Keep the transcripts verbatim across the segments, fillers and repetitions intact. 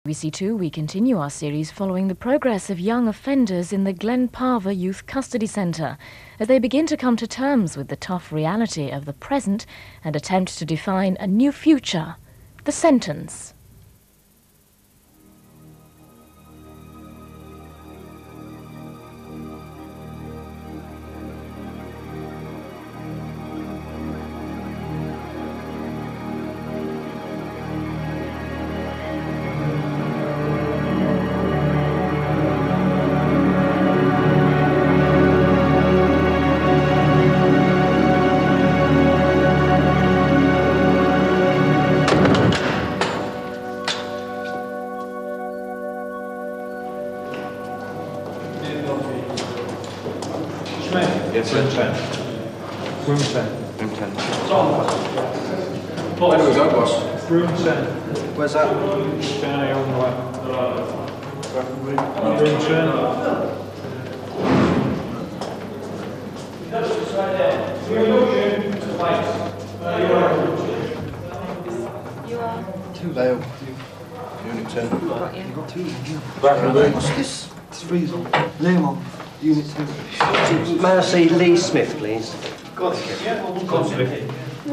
B B C two, we continue our series following the progress of young offenders in the Glen Parva Youth Custody Centre as they begin to come to terms with the tough reality of the present and attempt to define a new future, the sentence. Yes, room ten. Room ten. Room ten. Where do we go, boss? Room ten. Where's that? Down here on the left. Room ten. You are. Two Vale. Unit ten. Got you. Got two. Back in the room. What's this? It's freezing. Name on. Unit two. May I see Lee Smith, please? Constantly.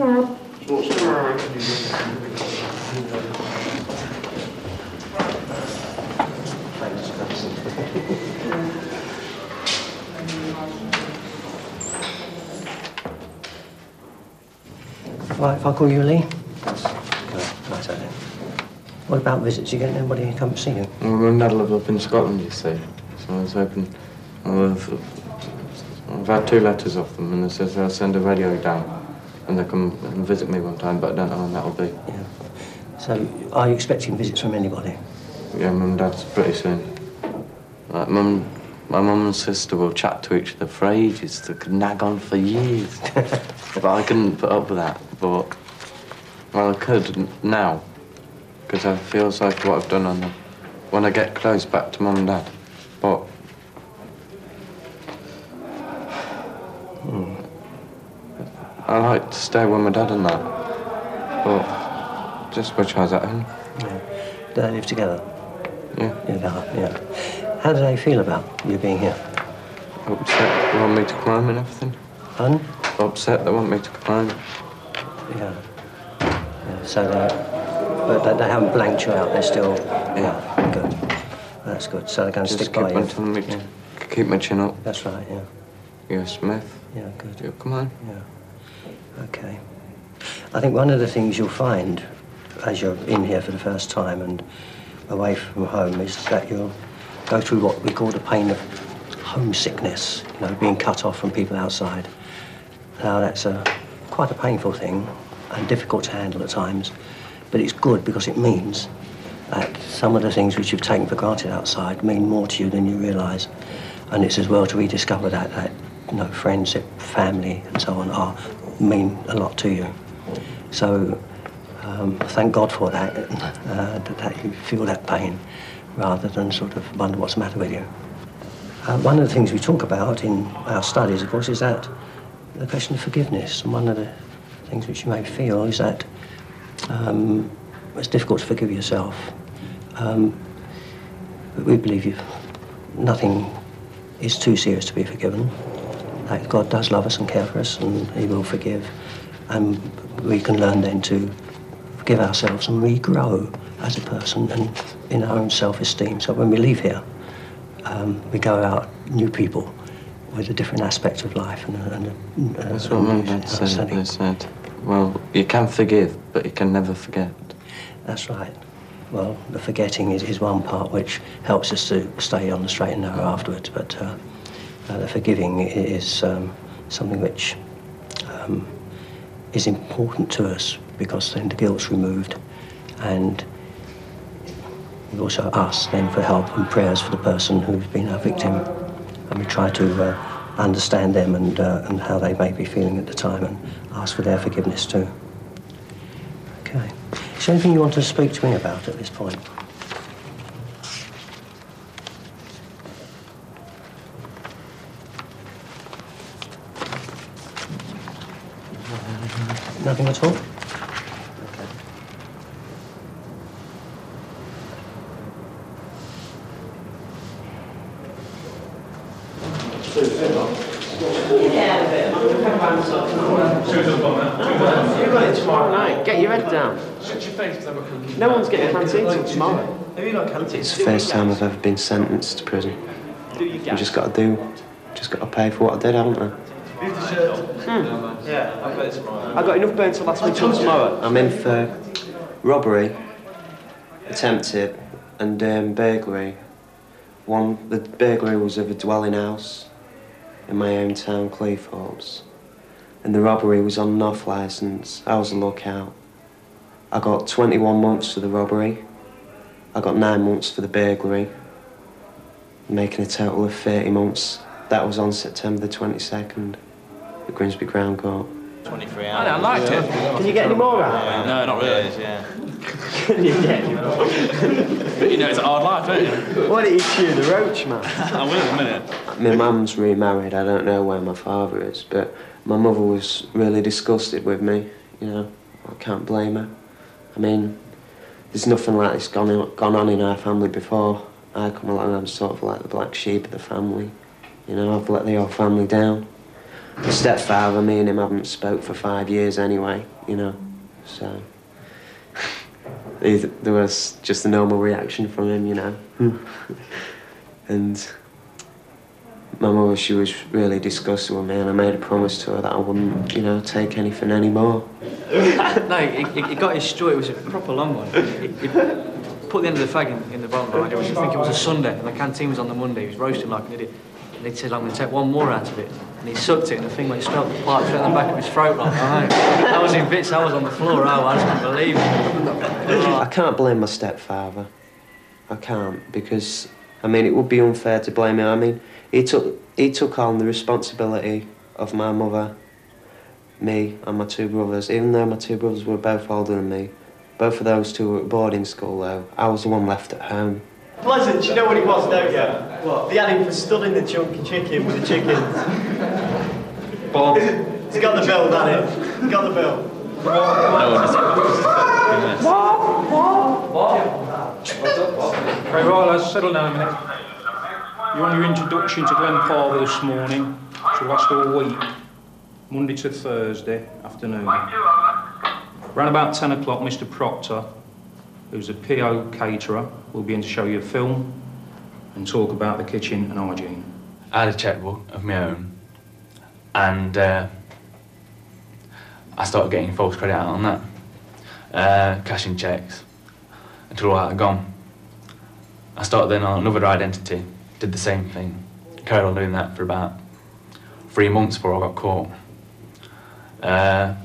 Right, if I call you Lee? Good. Right, okay. What about visits? You get nobody to come to see you? Well, my dad lives up in Scotland, you see. So I was hoping... I've, I've had two letters off them, and they says they'll send a radio down and they come and visit me one time, but I don't know when that'll be. Yeah. So, are you expecting visits from anybody? Yeah, mum and dad's pretty soon. Like, mum, my mum and sister will chat to each other for ages. They could nag on for years. But I couldn't put up with that. But, well, I could now, because I feel sorry for what I've done on them when I get close back to mum and dad. But hmm, I like to stay with my dad and that. But just wish I was at home. Yeah. Do they live together? Yeah. Yeah, they are, yeah. How do they feel about you being here? Upset, they want me to climb and everything. Pardon? Upset, they want me to climb. Yeah. Yeah, so they... But they, they haven't blanked you out, they're still... Yeah. Good. That's good. So they're going to Just stick keep by you. on telling me to Yeah. keep my chin up. That's right, yeah. Yeah, Smith. Yeah, good. Yeah, come on. Yeah. Okay. I think one of the things you'll find as you're in here for the first time and away from home is that you'll go through what we call the pain of homesickness, you know, being cut off from people outside. Now, that's a quite a painful thing and difficult to handle at times, but it's good because it means that some of the things which you've taken for granted outside mean more to you than you realise. And it's as well to rediscover that, that you know, friendship, family and so on are mean a lot to you. So um, thank God for that, uh, that, that you feel that pain rather than sort of wonder what's the matter with you. Uh, one of the things we talk about in our studies, of course, is that the question of forgiveness. And one of the things which you may feel is that um, it's difficult to forgive yourself. Um, but we believe you, nothing is too serious to be forgiven. That God does love us and care for us, and He will forgive. And we can learn then to forgive ourselves and regrow as a person and in our own self-esteem. So when we leave here, um, we go out new people with a different aspect of life. And, and, and That's what my dad said. They said, well, you can forgive, but you can never forget. That's right. Well, the forgetting is, is one part which helps us to stay on the straight and narrow afterwards, but uh, uh, the forgiving is um, something which um, is important to us because then the guilt's removed, and also us then for help and prayers for the person who's been our victim, and we try to uh, understand them and, uh, and how they may be feeling at the time and ask for their forgiveness too. Okay. Is there anything you want to speak to me about at this point? Nothing at all? Okay. got it tomorrow night. Get your head down. No one's getting canteen till tomorrow. Have you got canteen? It's the first time I've ever been sentenced to prison. You just got to do, just got to pay for what I did, haven't I? Hmm. Yeah, I've got it tomorrow. I've got enough burn to last me till tomorrow. I'm in for robbery, attempted, and um, burglary. One, the burglary was of a dwelling house in my hometown, Cleethorpes, and the robbery was on an off licence. I was a lookout. I got twenty-one months for the robbery. I got nine months for the burglary, making a total of thirty months. That was on September the twenty-second at Grimsby Crown Court. twenty-three hours. I liked it. Can you get any more out? Yeah, no, not really. Yeah. Can you get any more? But you know, it's a hard life, don't you? Why don't you chew the roach, man? I will in a minute. My mum's remarried. I don't know where my father is, but my mother was really disgusted with me. You know, I can't blame her. I mean, there's nothing like this gone on, gone on in our family before. I come along, I'm sort of like the black sheep of the family. You know, I've let the whole family down. My stepfather, me and him haven't spoke for five years anyway, you know, so... There was just a normal reaction from him, you know. And my mother, she was really disgusted with me, and I made a promise to her that I wouldn't, you know, take anything anymore. No, he, he, he got his straw. It was a proper long one. He, he put the end of the fag in, in the bottom line. It was, I think it was a Sunday, and the canteen was on the Monday. He was roasting like an idiot. And he said, I'm going to take one more out of it. And he sucked it, and the thing went straight up the pipe, straight in the back of his throat. Like, I, I was in bits, I was on the floor. Oh, I just couldn't believe it. I can't blame my stepfather. I can't, because, I mean, it would be unfair to blame him. I mean, he took, he took on the responsibility of my mother, me, and my two brothers. Even though my two brothers were both older than me, both of those two were at boarding school, though. I was the one left at home. Pleasant, do you know what it was, don't you? What? They had him for studying the chunky chicken with the chickens. Bob. He's got the bill, Danny. He's got the bill. No one has it. Right, right, let's settle down a minute. You're on your introduction to Glen Parva this morning. Should last all week, Monday to Thursday afternoon. Around about ten o'clock, Mister Proctor, who's a P O caterer, will be in to show you a film and talk about the kitchen and hygiene. I had a checkbook of my own, and uh, I started getting false credit out on that. Uh, cashing checks until all that had gone. I started then on another identity, did the same thing. Carried on doing that for about three months before I got caught. Uh,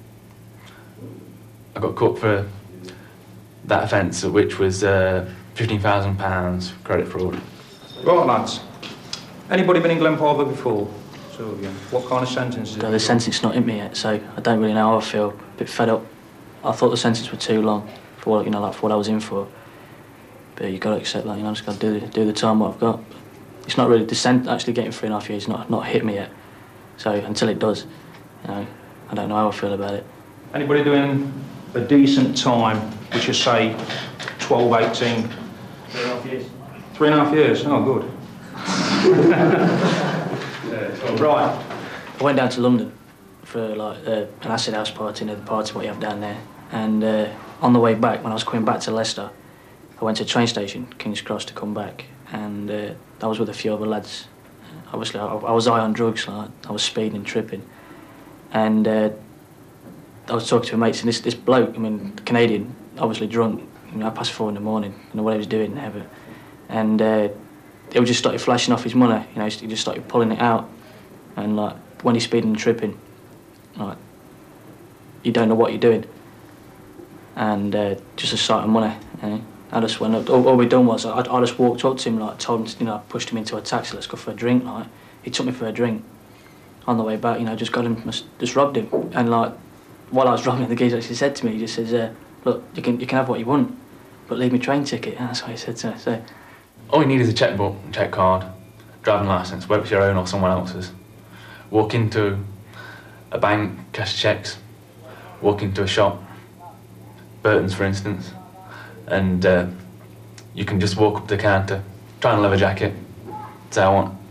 I got caught for that offence, which was uh, fifteen thousand pounds credit fraud. Right, lads. Anybody been in Glen Parva before? So, yeah. What kind of sentence is it? The sentence not hit me yet, so I don't really know how I feel. A bit fed up. I thought the sentence was too long for what, you know, like for what I was in for. But you got to accept that, you know, I just got to do the, do the time what I've got. It's not really, the sent actually getting three and a half years, not not hit me yet. So until it does, you know, I don't know how I feel about it. Anybody doing a decent time, which is say twelve, eighteen? Three and a half years. Three and a half years? Oh, good. Right. I went down to London for like uh, an acid house party, you know, the party what you have down there. And uh, on the way back, when I was coming back to Leicester, I went to a train station, King's Cross, to come back. And uh, I was with a few other lads. Obviously, I, I was high on drugs, like, I was speeding, tripping. And uh, I was talking to my mates, and this, this bloke, I mean, Canadian, obviously drunk, you know, past four in the morning, you know, what he was doing, ever. And uh, he just started flashing off his money, you know, he just started pulling it out. And like, when he's speeding and tripping, like, you don't know what you're doing. And uh, just a sight of money, you know. I just went up, all, all we done was, I, I just walked up to him, like, told him, to, you know, I pushed him into a taxi, let's go for a drink, like. He took me for a drink. On the way back, you know, just got him, just robbed him. And like, while I was robbing him, the geezer actually said to me, he just says, uh, look, you can, you can have what you want, but leave me train ticket. And that's what he said to me, so. All you need is a checkbook, check card, driving licence, whether it's your own or someone else's. Walk into a bank, cash checks, walk into a shop, Burton's for instance, and uh, you can just walk up to the counter, try on a leather jacket, say I want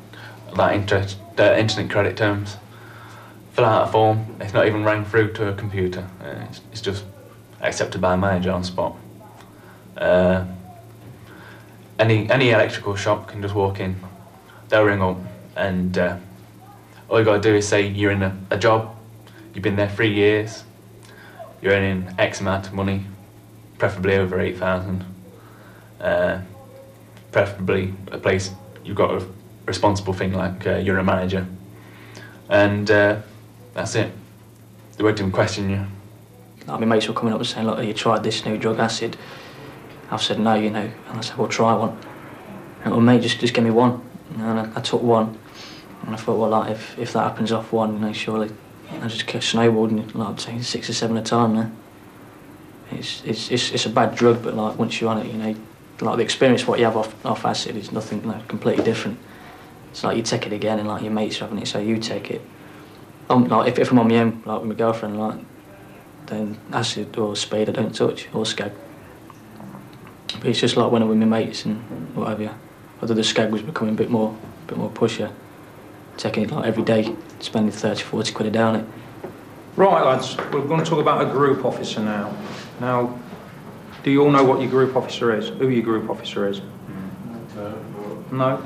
like interest, uh, internet credit terms. Fill out a form. It's not even rang through to a computer. Uh, it's, it's just accepted by a manager on spot. Uh, any any electrical shop can just walk in. They'll ring up, and uh, all you got to do is say you're in a, a job. You've been there three years. You're earning X amount of money, preferably over eight thousand. Uh, preferably a place you've got a responsible thing like uh, you're a manager, and uh, that's it. They won't even question you. Like my mates were coming up and saying, "Look, have you tried this new drug, acid?" I've said no, you know, and I said, "Well, try one." And well, mate, just just give me one. And I, I took one, and I thought, well, like if if that happens off one, you know, surely I just kept snowboarding, like I'm saying, six or seven at a time now. It's it's it's it's a bad drug, but like once you're on it, you know, like the experience what you have off off acid is nothing, like completely different. It's like you take it again, and like your mates are having it, so you take it. Um, like if, if I'm on my own, like with my girlfriend, like then acid or speed I don't touch, or skag. But it's just like when I'm with my mates and whatever. Yeah. Although the skag was becoming a bit more, a bit more pusher, taking it like every day, spending thirty, forty quid a day on it. Right, lads, we're going to talk about a group officer now. Now, do you all know what your group officer is? Who your group officer is? No?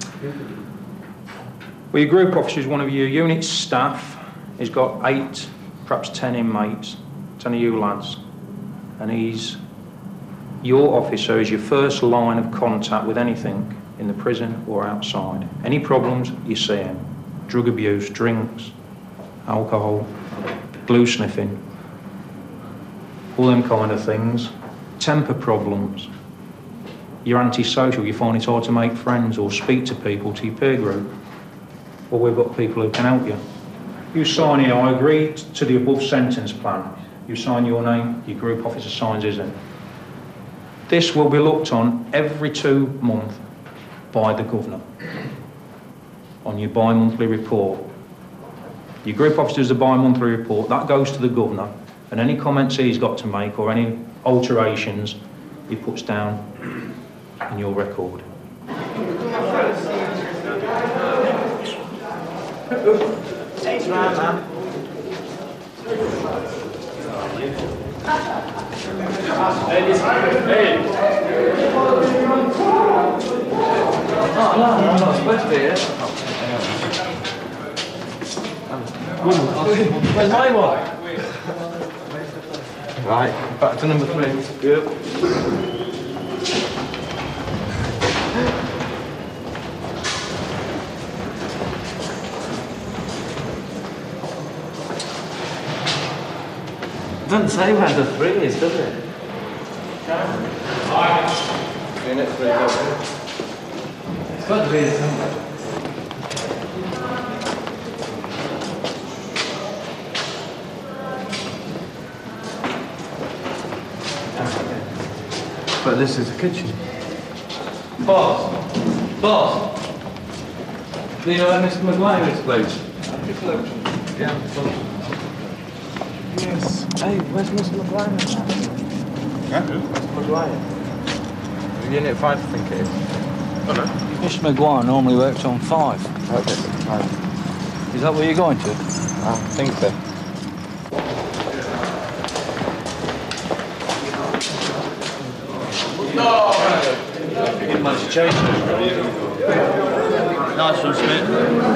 Well, your group officer is one of your unit staff. He's got eight, perhaps ten inmates, ten of you lads. And he's, your officer is your first line of contact with anything in the prison or outside. Any problems, you see him. Drug abuse, drinks, alcohol, glue sniffing, all them kind of things. Temper problems. You're antisocial, you find it hard to make friends or speak to people, to your peer group. Well, we've got people who can help you. You sign here, I agree to the above sentence plan. You sign your name, your group officer signs his in. This will be looked on every two months by the governor on your bi-monthly report. Your group officer does a bi-monthly report, that goes to the governor, and any comments he's got to make or any alterations he puts down in your record. Thanks, man. Hey! Oh, no, I'm not supposed to be here. Where's my one? Right, back to number three. Good. Doesn't say where the three is, does it? Unit three, it's got to be somewhere. But this is the kitchen. Boss! Boss! Do you know where Mister Maguire is, please? Yeah, yes. Hey, where's Mister Maguire? Huh? Mister Maguire. Unit five, I think it is. Oh, no. Mister Maguire normally works on five. Okay, five. Is that where you're going to? I think so. You didn't manage to chase it. Nice one, Smith.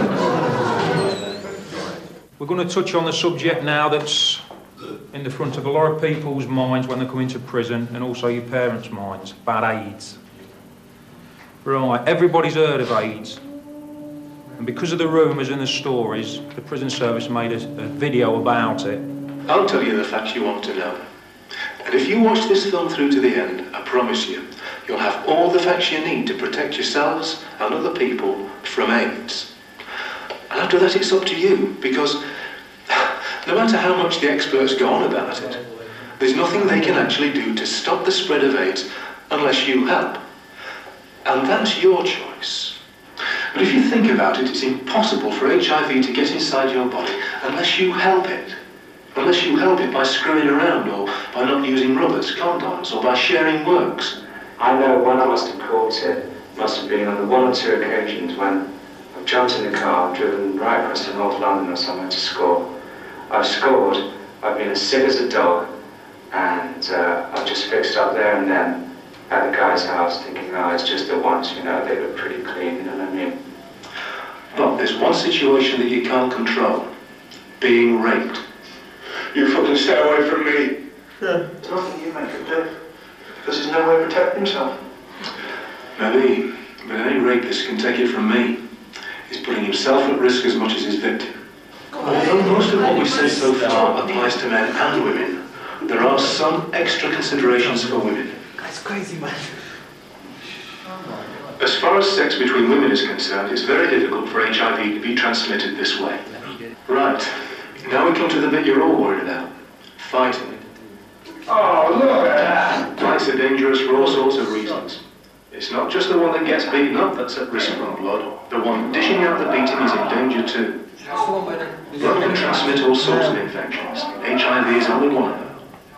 We're going to touch on the subject now that's in the front of a lot of people's minds when they come into prison, and also your parents' minds, about AIDS. Right, everybody's heard of AIDS. And because of the rumours and the stories, the prison service made a, a video about it. I'll tell you the facts you want to know. And if you watch this film through to the end, I promise you, you'll have all the facts you need to protect yourselves and other people from AIDS. And after that, it's up to you, because no matter how much the experts go on about it, there's nothing they can actually do to stop the spread of AIDS unless you help. And that's your choice. But if you think about it, it's impossible for H I V to get inside your body unless you help it. Unless you help it by screwing around, or by not using rubbers, condoms, or by sharing works. I know when I must have caught it must have been on the one or two occasions when, I've jumped in the car, driven right across to North London or somewhere to score. I've scored, I've been as sick as a dog, and uh, I've just fixed up there and then at the guy's house thinking, oh, it's just the once, you know, they look pretty clean, you know what I mean? But there's one situation that you can't control. Being raped. You fucking stay away from me. Yeah. There's nothing you make him do. Because there's no way to protect himself. Maybe, but any rapist can take it from me. He's putting himself at risk as much as his victim. Although most of what we've said so far applies to men and women, there are some extra considerations for women. That's crazy, man. As far as sex between women is concerned, it's very difficult for H I V to be transmitted this way. Right. Now we come to the bit you're all worried about. Fighting. Oh, look at that! Fights are dangerous for all sorts of reasons. It's not just the one that gets beaten up that's at risk from blood. The one dishing out the beating is in danger too. Blood can transmit all sorts of infections. H I V is only one of them.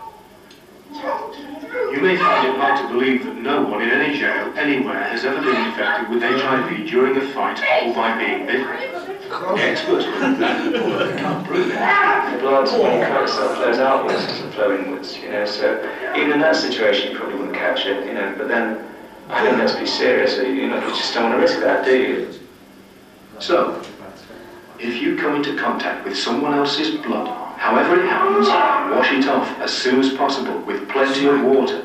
You may find it hard to believe that no one in any jail anywhere has ever been infected with H I V during a fight or by being bitten. Experts believe that, but they can't prove it. The blood, when you cut itself, flows outwards instead of flowing inwards, you know, so even in that situation you probably wouldn't catch it, you know, but then I think let's be serious, you know, you just don't want to risk that, do you? So, if you come into contact with someone else's blood, however it happens, wash it off as soon as possible with plenty of water.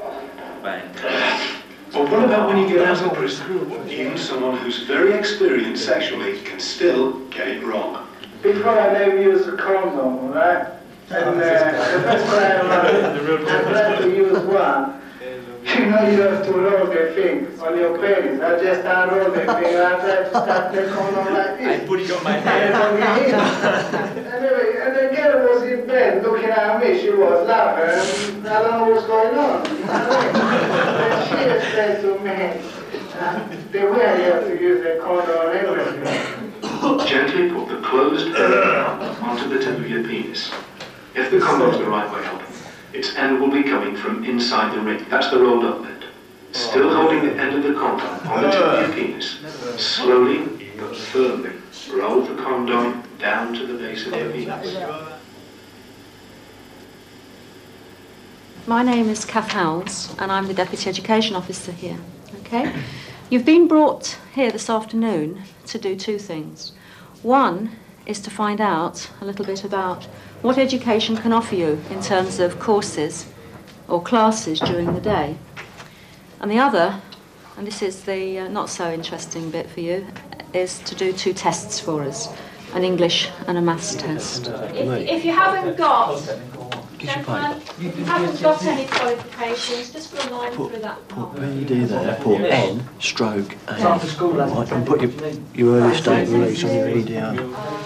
But what about when you get out of prison? Even someone who's very experienced sexually can still get it wrong. Before I never used a condom, right? And uh, the first time I tried to use one, you know you have to roll the thing on your penis. I just unroll the thing and I tried to start the condom like this. I put it on my head. Anyway, and the girl was in bed looking at me. She was laughing and I don't know what's going on. And she said to me, uh, the way you have to use the condom and everything. Gently put the closed end onto the tip of your penis. If the condom's the right way up, its end will be coming from inside the ring. That's the rolled up bit. Still holding the end of the condom on the tip of your penis. Slowly but firmly roll the condom down to the base of your penis. My name is Kath Howells and I'm the Deputy Education Officer here. Okay? You've been brought here this afternoon to do two things. One is to find out a little bit about what education can offer you in terms of courses or classes during the day. And the other, and this is the uh, not so interesting bit for you, is to do two tests for us, an English and a maths test. If, if you haven't got, gentlemen, if you haven't got any qualifications, just put a line through that part. When you do that, put N, stroke, A, right, and put your, your early state release on your E D R.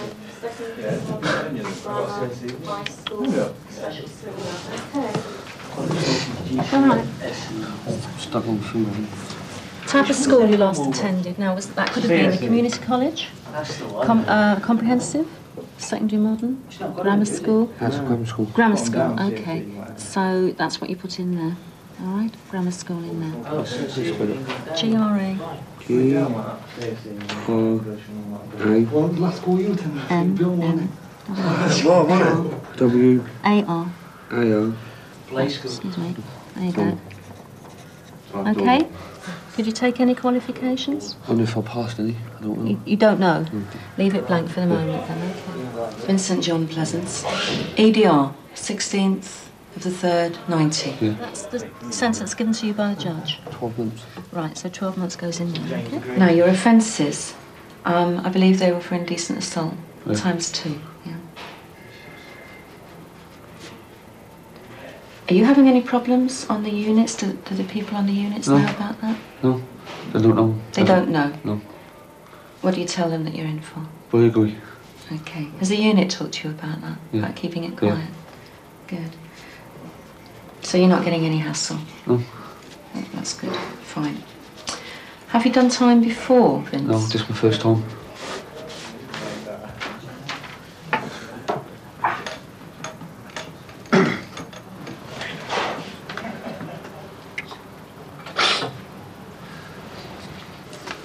Alright. Stuck on the finger. Type of school you last attended. Now, was that could have been a community college, com, uh, comprehensive, secondary modern, grammar school. That's grammar school. Grammar school. Okay. So that's what you put in there. All right. Grammar school in there. G R A. G R A. M M. W. A R. A R. Excuse me. There you go. Okay. Did you take any qualifications? I don't know if I passed any. I don't know. You, you don't know? Mm. Leave it blank for the moment then, okay. Vincent John Pleasance. E D R, sixteenth of the third, ninety. Yeah. That's the sentence given to you by the judge. twelve months. Right, so twelve months goes in there, okay? Now, your offences, um, I believe they were for indecent assault, Yeah. times two, yeah. Are you having any problems on the units? Do, do the people on the units No. know about that? No, they don't know. They don't know? No. What do you tell them that you're in for? Burglary. Okay. Has the unit talked to you about that? Yeah. About keeping it Yeah. quiet? Good. So you're not getting any hassle? No. Oh, that's good. Fine. Have you done time before, Vince? No, this is my first time.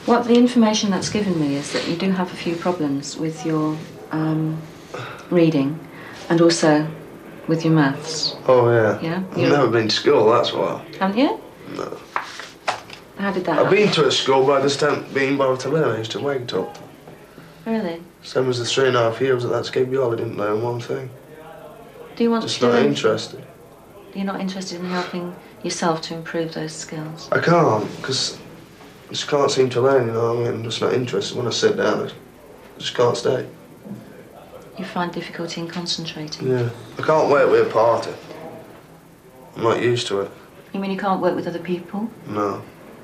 What the information that's given me is that you do have a few problems with your um, reading and also with your maths. Oh, yeah. Yeah? I've You're- never been to school, that's why. Haven't you? No. How did that I've happen? been to a school, but I just haven't been bothered to learn. I used to wait up. Really? Same as the three and a half years at that school, I didn't learn one thing. Do you want Just to do not anything? interested. You're not interested in helping yourself to improve those skills? I can't, because I just can't seem to learn, you know what I mean? I'm just not interested. When I sit down, I just can't stay. You find difficulty in concentrating? Yeah. I can't work with a party. I'm not used to it. You mean you can't work with other people? No.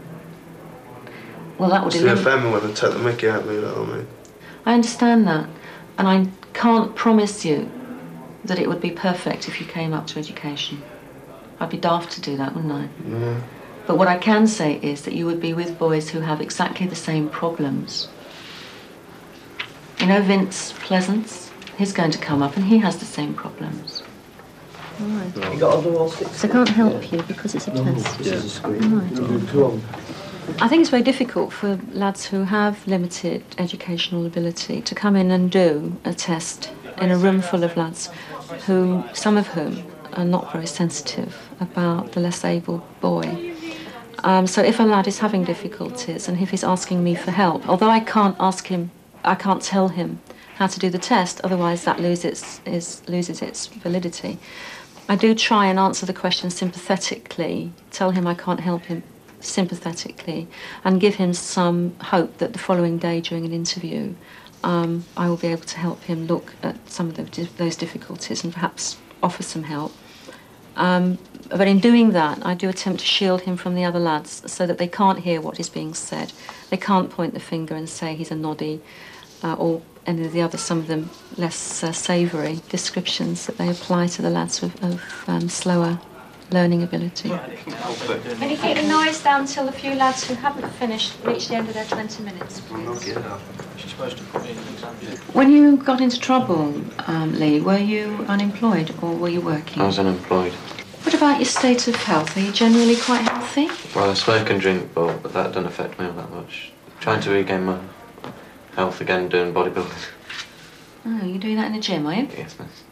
Well, that would It's the eliminate... offend me when they take the mickey out of me, you know what I mean? I understand that, and I can't promise you that it would be perfect if you came up to education. I'd be daft to do that, wouldn't I? Yeah. But what I can say is that you would be with boys who have exactly the same problems. You know Vince Pleasance? He's going to come up and he has the same problems. All right. You got to do all six? So I can't help you because it's a test. This is a screen. Right. I think it's very difficult for lads who have limited educational ability to come in and do a test in a room full of lads who, some of whom, are not very sensitive about the less able boy. Um, so if a lad is having difficulties and if he's asking me for help, although I can't ask him, I can't tell him how to do the test, otherwise that loses its, loses its validity. I do try and answer the question sympathetically, tell him I can't help him sympathetically, and give him some hope that the following day during an interview um, I will be able to help him look at some of the, those difficulties and perhaps offer some help. Um, but in doing that, I do attempt to shield him from the other lads so that they can't hear what is being said. They can't point the finger and say he's a noddy uh, or any of the other, some of them less uh, savoury descriptions that they apply to the lads of, of um, slower learning ability. Can you keep the noise down till a few lads who haven't finished reach the end of their twenty minutes, please? She's supposed to put in an exam. When you got into trouble, um, Lee, were you unemployed or were you working? I was unemployed. What about your state of health? Are you generally quite healthy? Well, I smoke and drink, but, but that doesn't affect me all that much. Trying to regain my health again doing bodybuilding. Oh, you're doing that in the gym, are you? Yes, miss.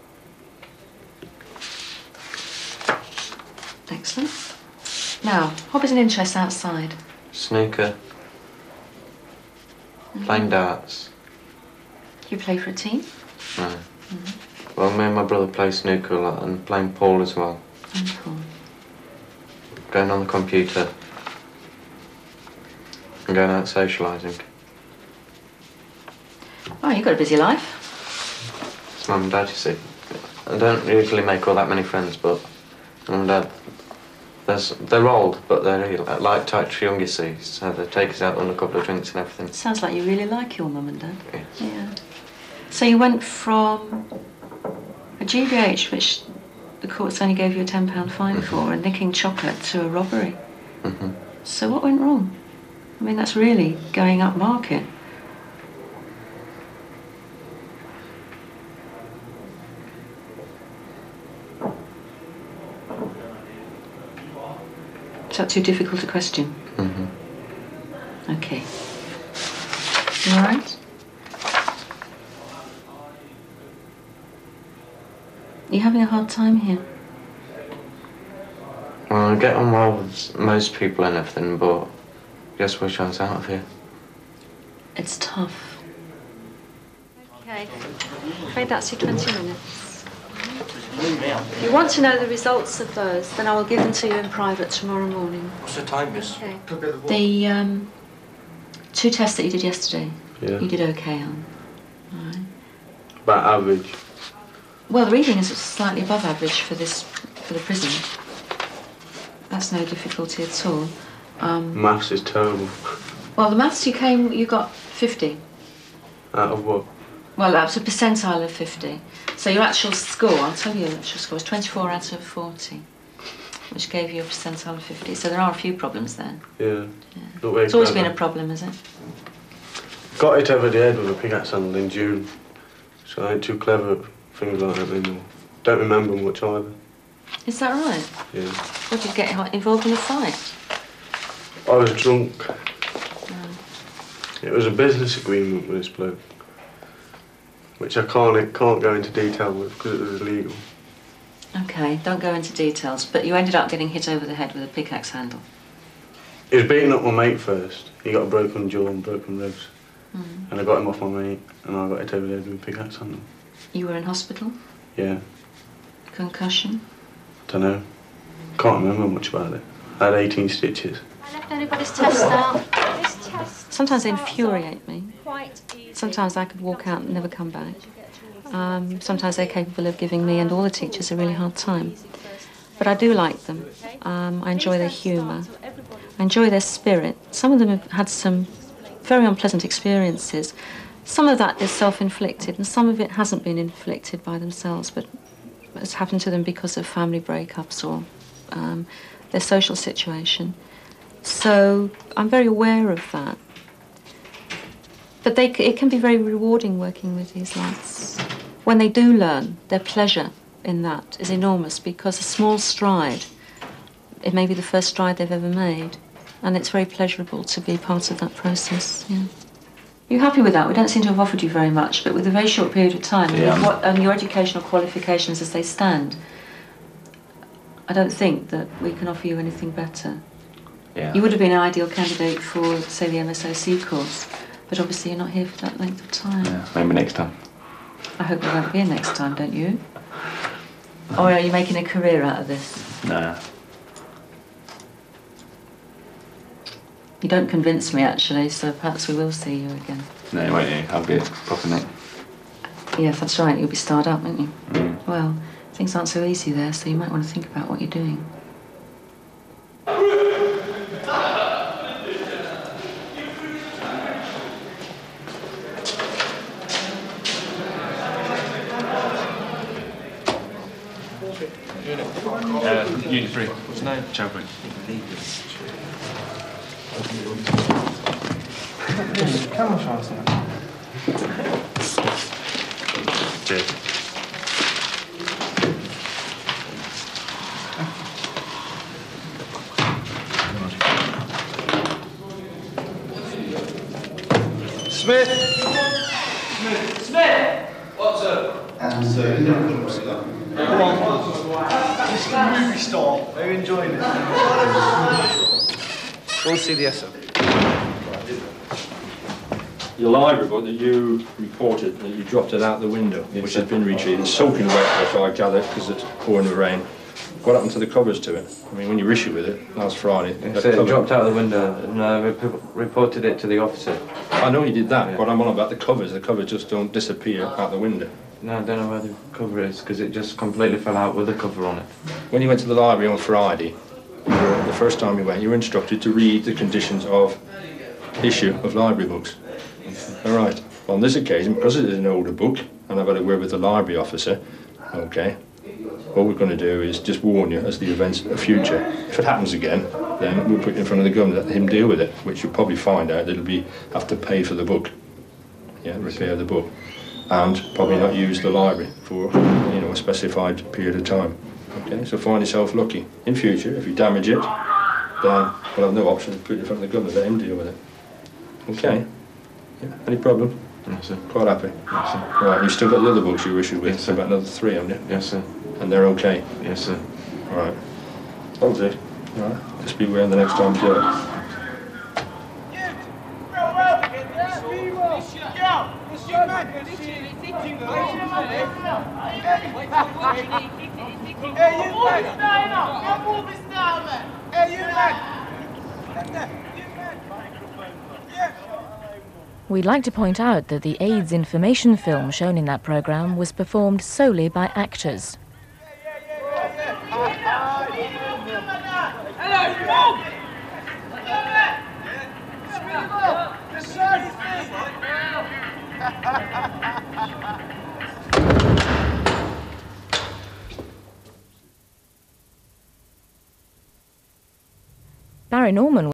Excellent. Now, hobbies and interests outside. Snooker. Playing darts. You play for a team? No. Mm-hmm. Well, me and my brother play snooker a lot and playing pool as well. And pool. Going on the computer. And going out socialising. Oh, you've got a busy life. It's mum and dad, you see. I don't usually make all that many friends, but mum and dad, there's, they're old, but they're really like touch young, you see. So they take us out on a couple of drinks and everything. Sounds like you really like your mum and dad. Yes. Yeah. So you went from a G B H, which the courts only gave you a ten pound fine Mm-hmm. for, and nicking chocolate, to a robbery. Mm-hmm. So what went wrong? I mean, that's really going up market. Is that too difficult a question? Mm-hmm. Okay. You all right? Are you having a hard time here? Well, I get on well with most people and everything, but just wish I was out of here. It's tough. Okay. I'm afraid that's your twenty minutes. If you want to know the results of those, then I will give them to you in private tomorrow morning. What's the time, miss? Okay. The um, two tests that you did yesterday, Yeah. you did okay on. All right. About average. Well, the reading is slightly above average for this, for the prison. That's no difficulty at all. Um, Maths is terrible. well, the maths you came, you got fifty. Out of what? Well, that was a percentile of fifty. So your actual score, I'll tell you your actual score, is twenty-four out of forty, which gave you a percentile of fifty. So there are a few problems there. Yeah. Yeah. Not very It's always clever. been a problem, is it? Got it over the head with a pickaxe handle in June. So I ain't too clever at things like that anymore. Don't remember much either. Is that right? Yeah. What, did you get involved in a fight? I was drunk. Oh. It was a business agreement with this bloke, which I can't, can't go into detail with because it was illegal. Okay, don't go into details, but you ended up getting hit over the head with a pickaxe handle. He was beating up my mate first. He got a broken jaw and broken ribs. Mm. And I got him off my mate, and I got hit over the head with a pickaxe handle. You were in hospital? Yeah. Concussion? Don't know. Can't remember much about it. I had eighteen stitches. I left anybody's test out. Sometimes they infuriate me. Sometimes I could walk out and never come back. Um, sometimes they're capable of giving me and all the teachers a really hard time. But I do like them. Um, I enjoy their humour. I enjoy their spirit. Some of them have had some very unpleasant experiences. Some of that is self-inflicted, and some of it hasn't been inflicted by themselves, but it's happened to them because of family breakups or um, their social situation. So I'm very aware of that. But they, it can be very rewarding working with these lads. When they do learn, their pleasure in that is enormous, because a small stride, it may be the first stride they've ever made, and it's very pleasurable to be part of that process. Yeah. Are you happy with that? We don't seem to have offered you very much, but with a very short period of time, Yeah. with what, um, your educational qualifications as they stand, I don't think that we can offer you anything better. Yeah. You would have been an ideal candidate for, say, the M S O C course, but obviously you're not here for that length of time. Yeah, maybe next time. I hope there won't be a next time, don't you? Or are you making a career out of this? No. You don't convince me, actually, so perhaps we will see you again. No, you won't. You. I'll get proper neck. Yes, that's right. You'll be starred up, won't you? Mm. Well, things aren't so easy there, so you might want to think about what you're doing. Uh, Unit three. What's your name? Chowdhury. Camouflage now. Cheers. Smith! Smith! Smith! What's up? And so, you don't see that. Come on. It's the movie star. Are you enjoying it? Go and see the S O. Your library book that you reported that you dropped it out the window, Yes, which sir. has been retrieved. It's soaking wet, as I gather, because it's pouring the rain. What happened to the covers to it? I mean, when you issued with it last Friday, Yes, that it cover- dropped out the window and uh, rep reported it to the officer. I know you did that, Yeah. but I'm on about the covers. The covers just don't disappear out the window. No, I don't know where the cover is because it just completely fell out with the cover on it. When you went to the library on Friday, you were, the first time you went, you were instructed to read the conditions of issue of library books. All right. On this occasion, because it is an older book, and I've had a word with the library officer, okay, what we're going to do is just warn you as the events of the future. If it happens again, then we'll put it in front of the governor, let him deal with it, which you'll probably find out that it'll be have to pay for the book, yeah, repair the book, and probably not use the library for, you know, a specified period of time. Okay, so find yourself lucky. In future, if you damage it, then we'll have no option to put it in front of the governor, let him deal with it. Okay? Yeah. Any problem? Yes, sir. Quite happy? Yes, sir. Right, you've still got the other books you were issued with, Yes, sir. about another three, haven't you? Yes, sir. And they're okay? Yes, sir. All right. That'll do. All right. Just be aware the next time you do it. We'd like to point out that the AIDS information film shown in that programme was performed solely by actors. Barry Norman